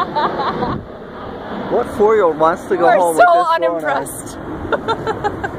What 4-year-old wants to go home with this You are so unimpressed.